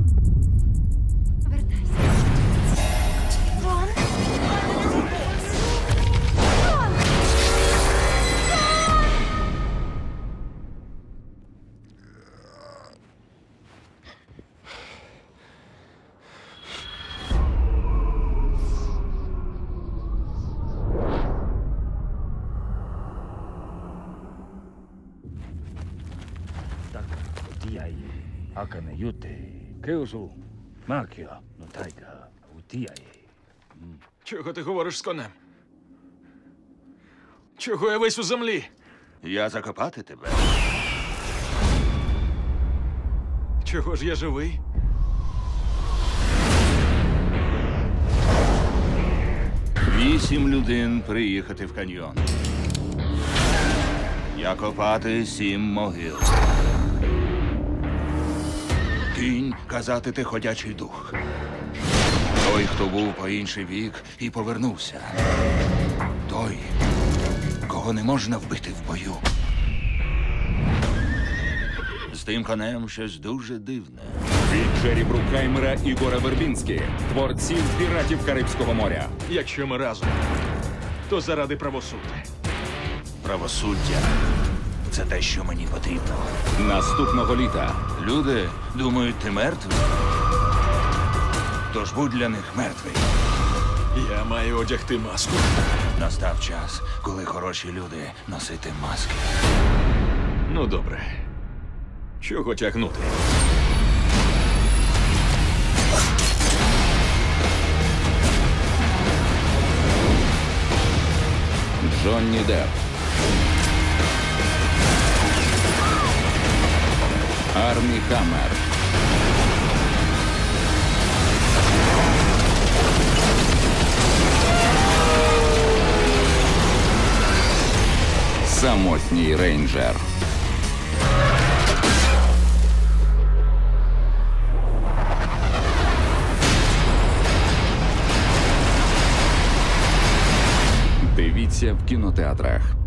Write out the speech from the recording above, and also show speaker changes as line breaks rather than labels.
Вертайся. Рон? Рон!
Так, утіяє, акане юте, кеосу, макіо, ну тайка, утіяє.
Чого ти говориш з конем? Чого я весь у землі?
Я закопати тебе.
Чого ж я живий?
Вісім людей приїхати в каньйон. Я копати 7 могил. Кінь казати ти ходячий дух. Той, хто був по інший бік і повернувся. Той, кого не можна вбити в бою. З тим конем щось дуже дивне.
Від Джері Брукхаймера і Гора Вербінські, творців «Піратів Карибського моря».
Якщо ми разом, то заради правосуддя.
Правосуддя – це те, що мені потрібно.
Наступного літа
Люди думають, ти мертвий. Тож будь для них мертвий.
Я маю одягти маску.
Настав час, коли хороші люди носити маски.
Ну, добре. Чого тягнути?
Джонні Депп, Армі Хаммер, самотній рейнджер. Дивіться в кінотеатрах.